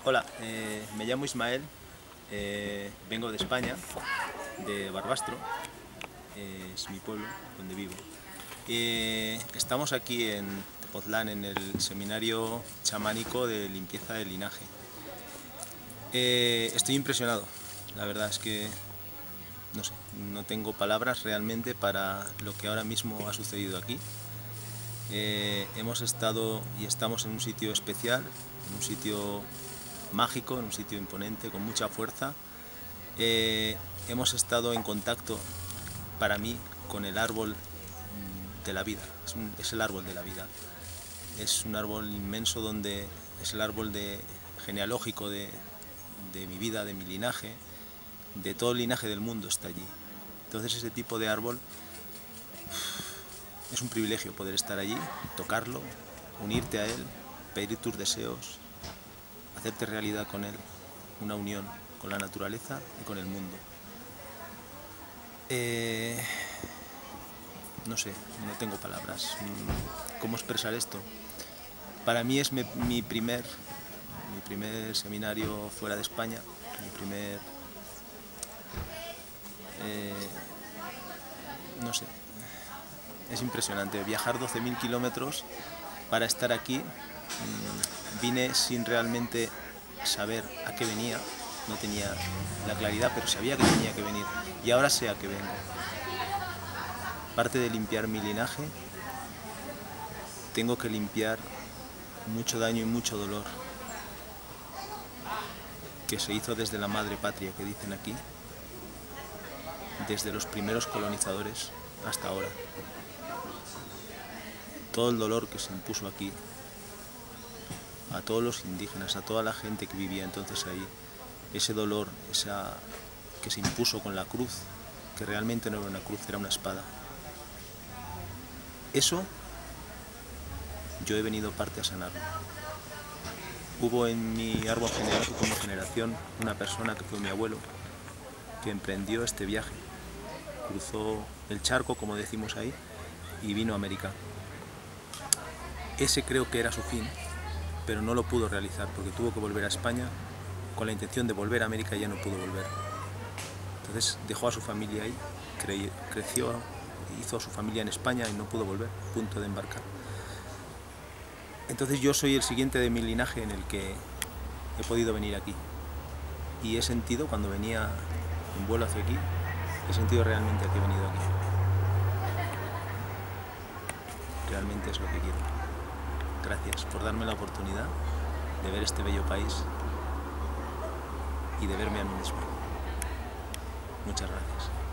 Hola, me llamo Ismael, vengo de España, de Barbastro, es mi pueblo donde vivo. Estamos aquí en Tepoztlán, en el seminario chamánico de limpieza del linaje. Estoy impresionado, la verdad es que no sé, no tengo palabras realmente para lo que ahora mismo ha sucedido aquí. Hemos estado y estamos en un sitio especial, en un sitio mágico, en un sitio imponente, con mucha fuerza. Hemos estado en contacto, para mí, con el árbol de la vida. Es el árbol de la vida. Es un árbol inmenso donde es el árbol genealógico de mi vida, de mi linaje, de todo el linaje del mundo está allí. Entonces ese tipo de árbol es un privilegio poder estar allí, tocarlo, unirte a él, pedir tus deseos, hacerte realidad con él, una unión con la naturaleza y con el mundo. No sé, no tengo palabras. ¿Cómo expresar esto? Para mí es mi primer seminario fuera de España, mi primer... no sé, es impresionante. Viajar 12.000 kilómetros para estar aquí. Vine sin realmente saber a qué venía, no tenía la claridad, pero sabía que tenía que venir y ahora sé a qué vengo. Aparte de limpiar mi linaje, tengo que limpiar mucho daño y mucho dolor que se hizo desde la madre patria, que dicen aquí, desde los primeros colonizadores hasta ahora. Todo el dolor que se impuso aquí a todos los indígenas, a toda la gente que vivía entonces ahí, ese dolor, que se impuso con la cruz, que realmente no era una cruz, era una espada. Eso yo he venido parte a sanarlo. Hubo en mi árbol genealógico, una generación, una persona que fue mi abuelo, que emprendió este viaje, cruzó el charco, como decimos ahí, y vino a América. Ese creo que era su fin, pero no lo pudo realizar porque tuvo que volver a España con la intención de volver a América y ya no pudo volver. Entonces dejó a su familia ahí, creció, hizo a su familia en España y no pudo volver, punto de embarcar. Entonces yo soy el siguiente de mi linaje en el que he podido venir aquí. Y he sentido, cuando venía en vuelo hacia aquí, he sentido realmente que he venido aquí. Realmente es lo que quiero. Gracias por darme la oportunidad de ver este bello país y de verme a mí mismo. Muchas gracias.